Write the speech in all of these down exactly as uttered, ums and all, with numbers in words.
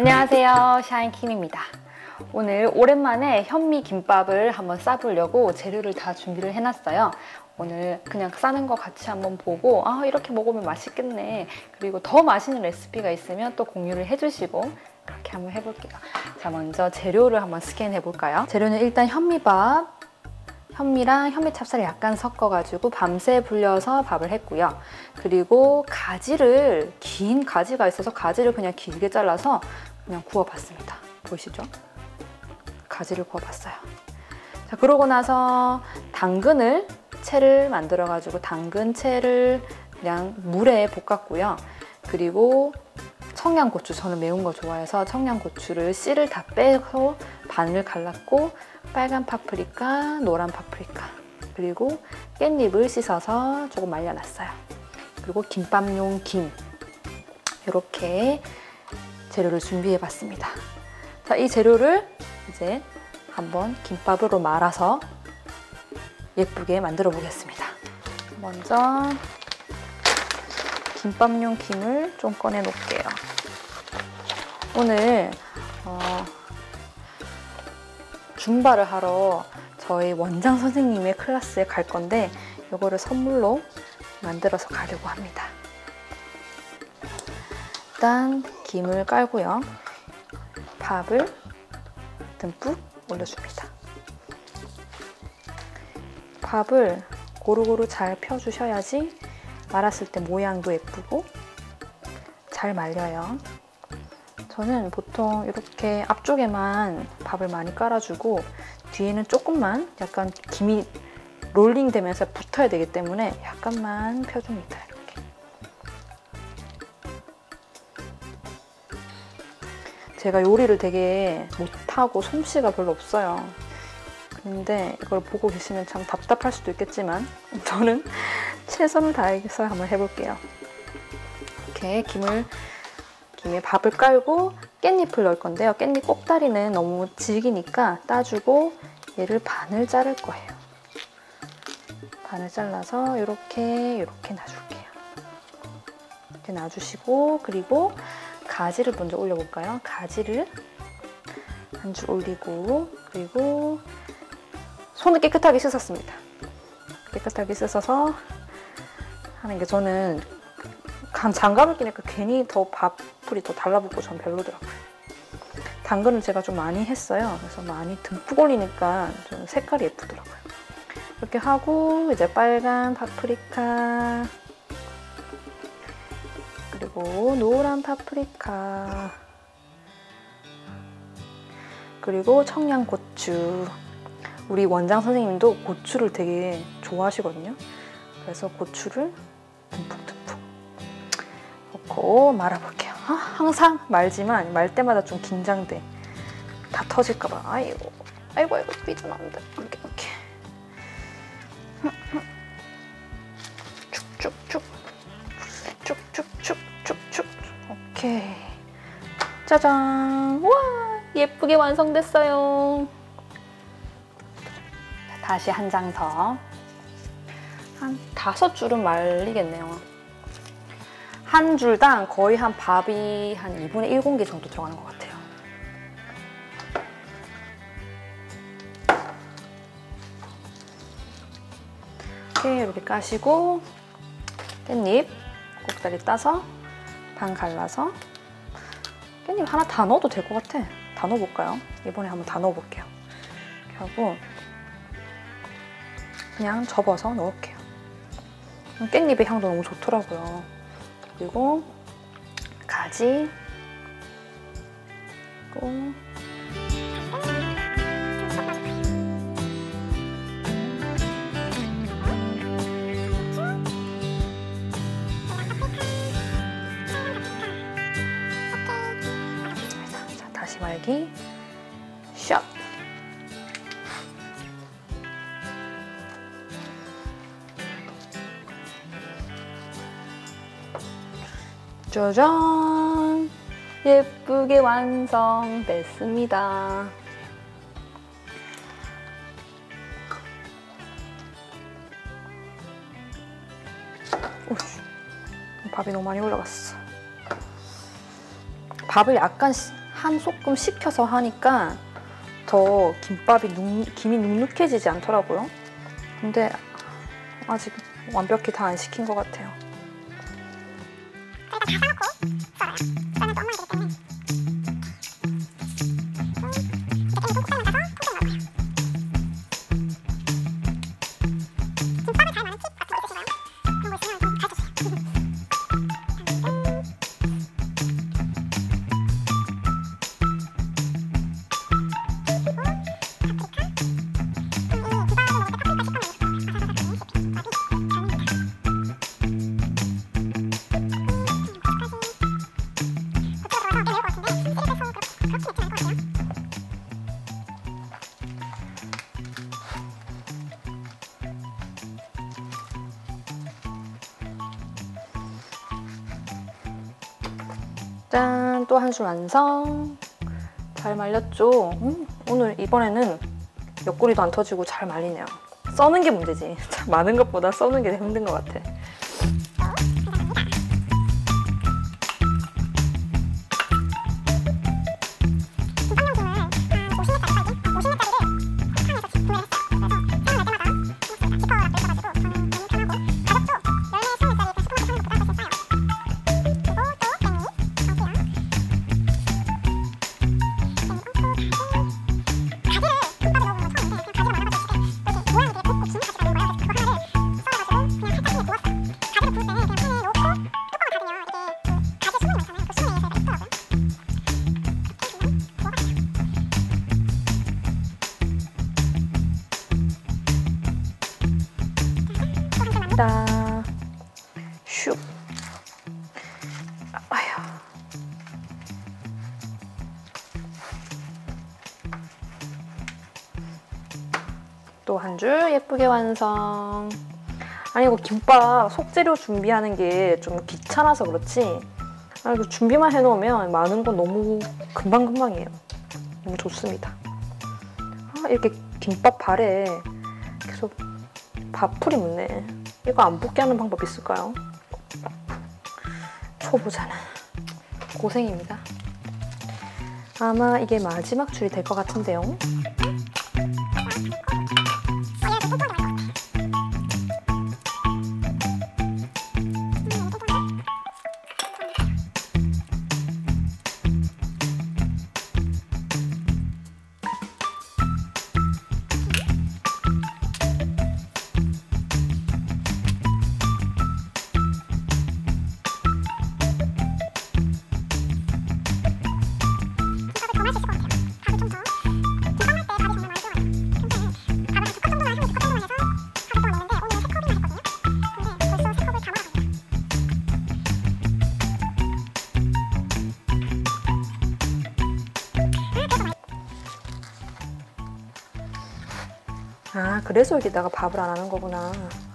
안녕하세요, 샤인킴입니다. 오늘 오랜만에 현미 김밥을 한번 싸보려고 재료를 다 준비를 해놨어요. 오늘 그냥 싸는 거 같이 한번 보고 아 이렇게 먹으면 맛있겠네, 그리고 더 맛있는 레시피가 있으면 또 공유를 해주시고 그렇게 한번 해볼게요. 자, 먼저 재료를 한번 스캔해 볼까요? 재료는 일단 현미밥, 현미랑 현미 찹쌀을 약간 섞어가지고 밤새 불려서 밥을 했고요. 그리고 가지를, 긴 가지가 있어서 가지를 그냥 길게 잘라서 그냥 구워봤습니다. 보이시죠? 가지를 구워봤어요. 자, 그러고 나서 당근을, 채를 만들어가지고 당근채를 그냥 물에 볶았고요. 그리고 청양고추, 저는 매운 거 좋아해서 청양고추를 씨를 다 빼서 반을 갈랐고, 빨간 파프리카, 노란 파프리카, 그리고 깻잎을 씻어서 조금 말려놨어요. 그리고 김밥용 김, 이렇게 재료를 준비해봤습니다. 자, 이 재료를 이제 한번 김밥으로 말아서 예쁘게 만들어 보겠습니다. 먼저 김밥용 김을 좀 꺼내 놓을게요. 오늘 어, 줌바를 하러 저희 원장 선생님의 클래스에 갈 건데 이거를 선물로 만들어서 가려고 합니다. 일단 김을 깔고요. 밥을 듬뿍 올려줍니다. 밥을 고루고루 잘 펴주셔야지 말았을 때 모양도 예쁘고 잘 말려요. 저는 보통 이렇게 앞쪽에만 밥을 많이 깔아주고 뒤에는 조금만 약간 김이 롤링 되면서 붙어야 되기 때문에 약간만 펴줍니다. 이렇게. 제가 요리를 되게 못하고 솜씨가 별로 없어요. 근데 이걸 보고 계시면 참 답답할 수도 있겠지만 저는 최선을 다해서 한번 해볼게요. 이렇게 김을 김에 밥을 깔고 깻잎을 넣을 건데요. 깻잎 꼭다리는 너무 질기니까 따주고 얘를 반을 자를 거예요. 반을 잘라서 이렇게 이렇게 놔줄게요. 이렇게 놔주시고, 그리고 가지를 먼저 올려볼까요? 가지를 한 줄 올리고, 그리고 손을 깨끗하게 씻었습니다. 깨끗하게 씻어서 하는 게, 저는 장갑을 끼니까 괜히 더 밥풀이 더 달라붙고 전 별로더라고요. 당근을 제가 좀 많이 했어요. 그래서 많이 듬뿍 올리니까 좀 색깔이 예쁘더라고요. 이렇게 하고 이제 빨간 파프리카, 그리고 노란 파프리카, 그리고 청양고추. 우리 원장 선생님도 고추를 되게 좋아하시거든요. 그래서 고추를 듬뿍듬뿍 넣고 말아볼게요. 아, 항상 말지만 말 때마다 좀 긴장돼. 다 터질까봐. 아이고, 아이고, 아이고, 삐져나온다. 이렇게, 이렇게. 쭉쭉쭉, 쭉쭉쭉쭉쭉. 오케이. 짜잔. 와, 예쁘게 완성됐어요. 다시 한 장 더. 한 다섯 줄은 말리겠네요. 한 줄당 거의 한 밥이 한 이분의 일 공기 정도 들어가는 것 같아요. 이렇게 이렇게 까시고 깻잎 꼭다리 따서 반 갈라서, 깻잎 하나 다 넣어도 될 것 같아. 다 넣어볼까요? 이번에 한번 다 넣어볼게요. 이렇게 하고 그냥 접어서 넣을게요. 깻잎의 향도 너무 좋더라고요. 그리고 가지, 그리고 자, 다시 말기 샷. 짜잔! 예쁘게 완성됐습니다. 오씨, 밥이 너무 많이 올라갔어. 밥을 약간 한 소끔 식혀서 하니까 더 김밥이 눅, 김이 눅눅해지지 않더라고요. 근데 아직 완벽히 다 안 식힌 것 같아요. 짠! 또 한 줄 완성! 잘 말렸죠? 음, 오늘 이번에는 옆구리도 안 터지고 잘 말리네요. 써는 게 문제지. 많은 것보다 써는 게 힘든 것 같아. 다 슉. 아휴. 또 한 줄 예쁘게 완성. 아니 이거 김밥 속재료 준비하는 게 좀 귀찮아서 그렇지, 아, 이거 준비만 해놓으면 많은 건 너무 금방금방이에요. 너무 좋습니다. 아, 이렇게 김밥 발에 계속 밥풀이 묻네. 이거 안 붓게 하는 방법 있을까요? 초보자는 고생입니다. 아마 이게 마지막 줄이 될 것 같은데요. 아, 그래서 여기다가 밥을 안 하는 거구나.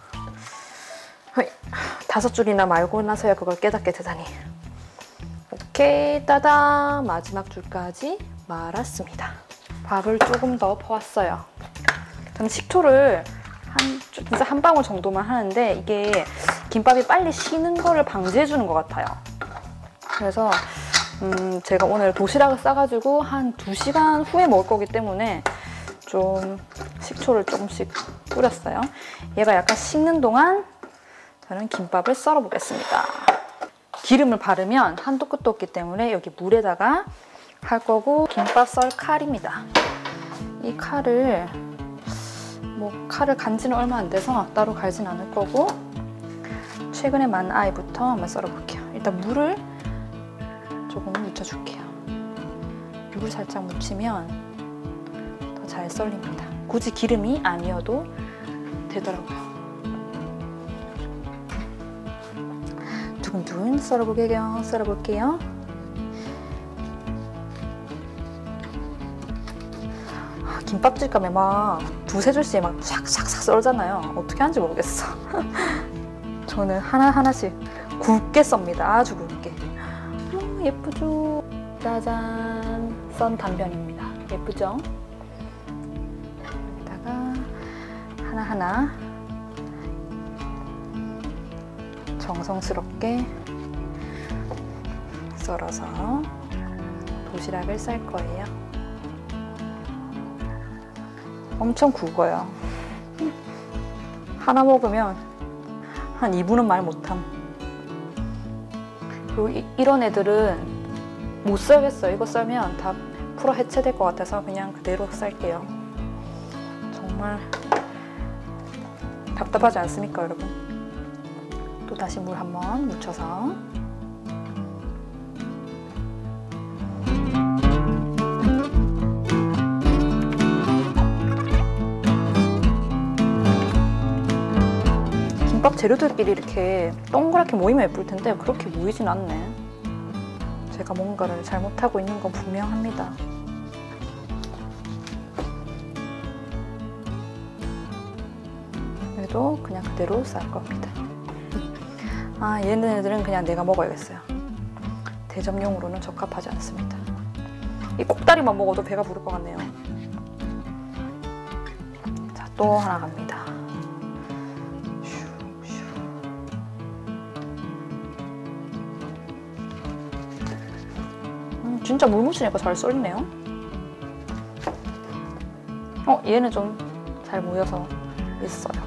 다섯 줄이나 말고 나서야 그걸 깨닫게 되다니. 오케이, 따다! 마지막 줄까지 말았습니다. 밥을 조금 더 퍼왔어요. 저는 식초를 한, 진짜 한 방울 정도만 하는데 이게 김밥이 빨리 식는 거를 방지해주는 것 같아요. 그래서 음, 제가 오늘 도시락을 싸가지고 한 두 시간 후에 먹을 거기 때문에 좀 식초를 조금씩 뿌렸어요. 얘가 약간 식는 동안 저는 김밥을 썰어 보겠습니다. 기름을 바르면 한도 끝도 없기 때문에 여기 물에다가 할 거고, 김밥 썰 칼입니다. 이 칼을 뭐 칼을 간지는 얼마 안 돼서 따로 갈진 않을 거고, 최근에 만 아이부터 한번 썰어 볼게요. 일단 물을 조금 묻혀줄게요. 물을 살짝 묻히면 잘 썰립니다. 굳이 기름이 아니어도 되더라고요. 두근두근 썰어볼게요. 썰어볼게요. 아, 김밥집 가면 막 두세 줄씩 막 샥샥샥 썰잖아요. 어떻게 하는지 모르겠어. 저는 하나하나씩 굵게 썹니다. 아주 굵게. 음, 예쁘죠? 짜잔! 썬 단면입니다. 예쁘죠? 하나하나 정성스럽게 썰어서 도시락을 쌀 거예요. 엄청 굵어요. 하나 먹으면 한 이 분은 말 못함. 그리고 이, 이런 애들은 못 썰겠어요. 이거 썰면 다 풀어 해체될 것 같아서 그냥 그대로 쌀게요. 정말 답답하지 않습니까, 여러분? 또 다시 물 한번 묻혀서 김밥 재료들끼리 이렇게 동그랗게 모이면 예쁠 텐데 그렇게 모이진 않네. 제가 뭔가를 잘못하고 있는 건 분명합니다. 그래도 그냥 그대로 쌀 겁니다. 아, 얘네들은 그냥 내가 먹어야겠어요. 대접용으로는 적합하지 않습니다. 이 꼭다리만 먹어도 배가 부를 것 같네요. 자, 또 하나 갑니다. 음, 진짜 물 묻히니까 잘 썰리네요. 어, 얘는 좀 잘 모여서 있어요.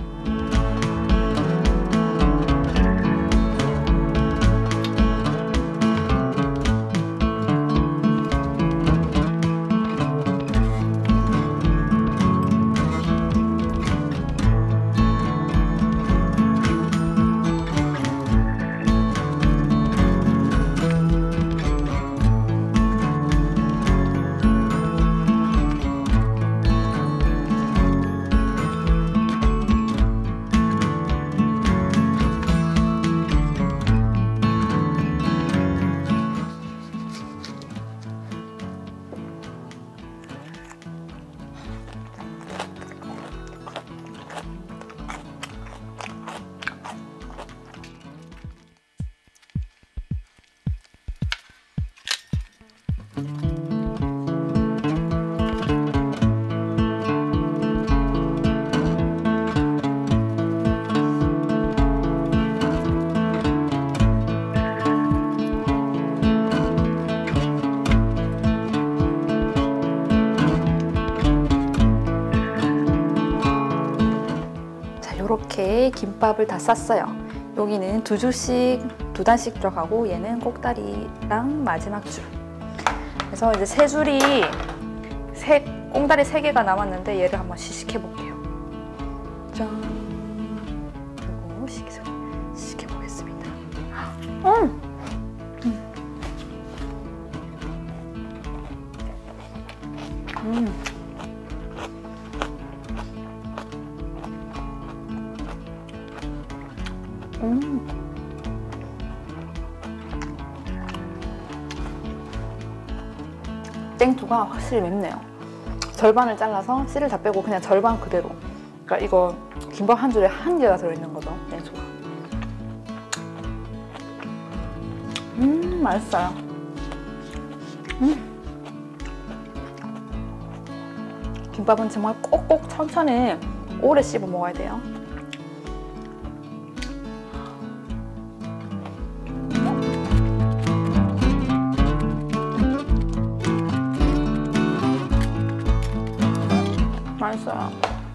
이렇게 김밥을 다 쌌어요. 여기는 두 줄씩, 두 단씩 들어가고 얘는 꼭다리랑 마지막 줄. 그래서 이제 세 줄이 세, 꽁다리 세 개가 남았는데 얘를 한번 시식해 볼게요. 짠. 그리고 시식, 시식해 보겠습니다. 음! 음. 음. 땡초가 확실히 맵네요. 절반을 잘라서 씨를 다 빼고 그냥 절반 그대로. 그러니까 이거 김밥 한 줄에 한 개가 들어있는 거죠, 땡초가. 음, 맛있어요. 음. 김밥은 정말 꼭꼭 천천히 오래 씹어 먹어야 돼요. 맛있어요.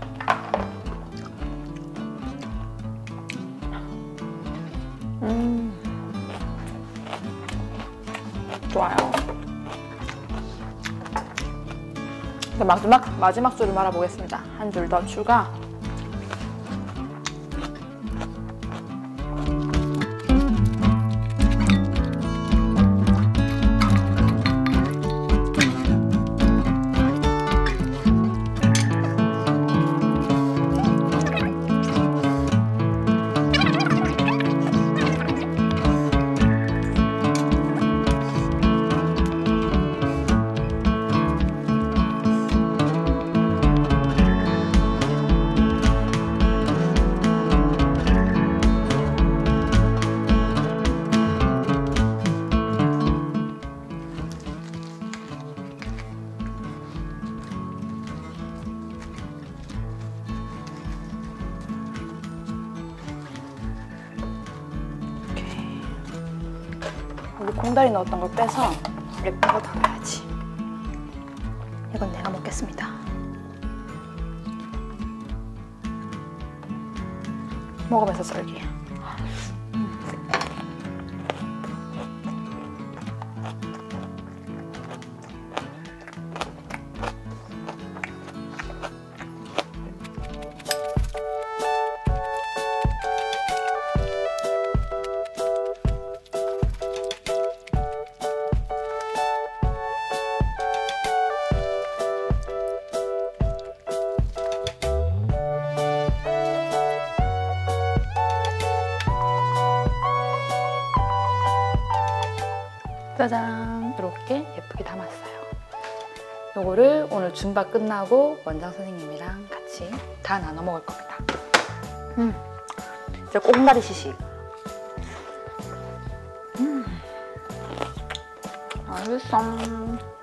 음, 좋아요. 이제 마지막 마지막 줄을 말아보겠습니다. 한 줄 더 추가. 여기 콩다리 넣었던 걸 빼서 예쁜 거 담아야지. 이건 내가 먹겠습니다. 먹으면서 썰기. 음. 짜잔! 이렇게 예쁘게 담았어요. 요거를 오늘 줌바 끝나고 원장 선생님이랑 같이 다 나눠 먹을 겁니다. 음, 이제 꽁다리 시식. 음, 맛있어.